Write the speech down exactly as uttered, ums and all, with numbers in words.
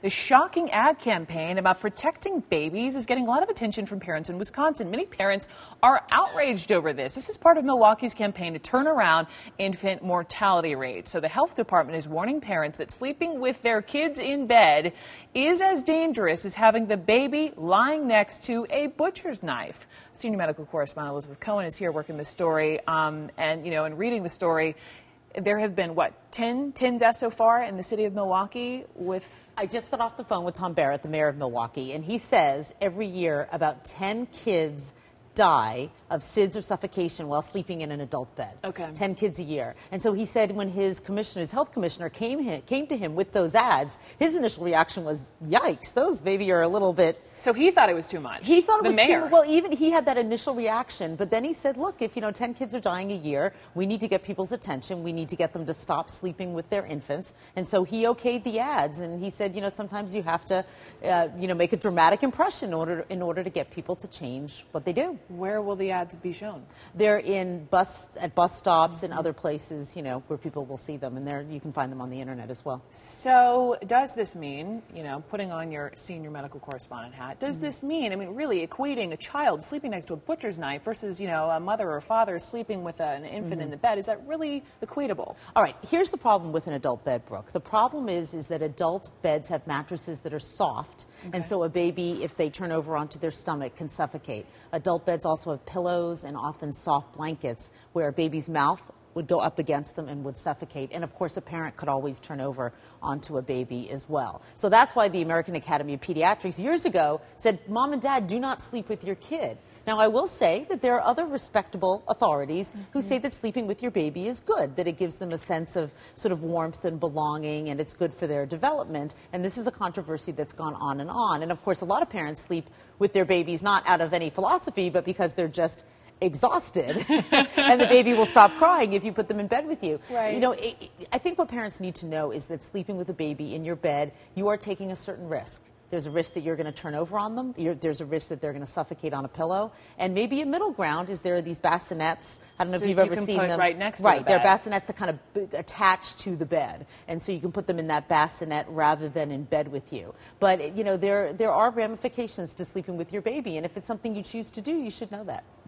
The shocking ad campaign about protecting babies is getting a lot of attention from parents in Wisconsin. Many parents are outraged over this. This is part of Milwaukee's campaign to turn around infant mortality rates. So the health department is warning parents that sleeping with their kids in bed is as dangerous as having the baby lying next to a butcher's knife. Senior medical correspondent Elizabeth Cohen is here working the story, um, and, you know, in reading the story, there have been, what, ten, ten deaths so far in the city of Milwaukee with... I just got off the phone with Tom Barrett, the mayor of Milwaukee, and he says every year about ten kids die of S I D S or suffocation while sleeping in an adult bed. Okay. ten kids a year. And so he said when his commissioner, his health commissioner came, him, came to him with those ads, his initial reaction was, yikes, those maybe are a little bit... So he thought it was too much. He thought it the was mayor. too much. Well, even he had that initial reaction, but then he said, look, if, you know, ten kids are dying a year, we need to get people's attention. We need to get them to stop sleeping with their infants. And so he okayed the ads, and he said, you know, sometimes you have to, uh, you know, make a dramatic impression in order, in order to get people to change what they do. Where will the ads be shown? They're in bus, at bus stops and other places, you know, where people will see them, and there you can find them on the internet as well. So does this mean, you know, putting on your senior medical correspondent hat, does mm-hmm. this mean, I mean, really equating a child sleeping next to a butcher's knife versus, you know, a mother or father sleeping with a, an infant mm-hmm. in the bed, is that really equatable? All right, here's the problem with an adult bed, Brooke. The problem is, is that adult beds have mattresses that are soft, okay. and so a baby, if they turn over onto their stomach, can suffocate. Adult beds also have pillows and often soft blankets where a baby's mouth would go up against them and would suffocate. And, of course, a parent could always turn over onto a baby as well. So that's why the American Academy of Pediatrics years ago said, Mom and Dad, do not sleep with your kid. Now, I will say that there are other respectable authorities mm-hmm. who say that sleeping with your baby is good, that it gives them a sense of sort of warmth and belonging, and it's good for their development. And this is a controversy that's gone on and on. And, of course, a lot of parents sleep with their babies not out of any philosophy, but because they're just exhausted and the baby will stop crying if you put them in bed with you. Right. You know, it, it, I think what parents need to know is that sleeping with a baby in your bed, you are taking a certain risk. There's a risk that you're going to turn over on them. You're, there's a risk that they're going to suffocate on a pillow. And maybe a middle ground is there are these bassinets. I don't know so if you've you ever can seen put them. Right next to right, the they're bed. bassinets that kind of b- attach to the bed, and so you can put them in that bassinet rather than in bed with you. But you know, there there are ramifications to sleeping with your baby, and if it's something you choose to do, you should know that.